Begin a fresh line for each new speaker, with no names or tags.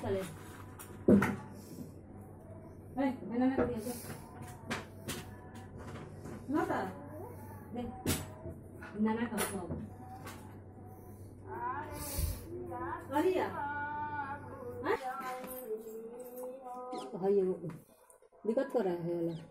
kali. Mainan lagi aja. Kenapa? Deh. Nana kau. Lari ya? Hah? Ayo. दिक्कत कर रहा है वाला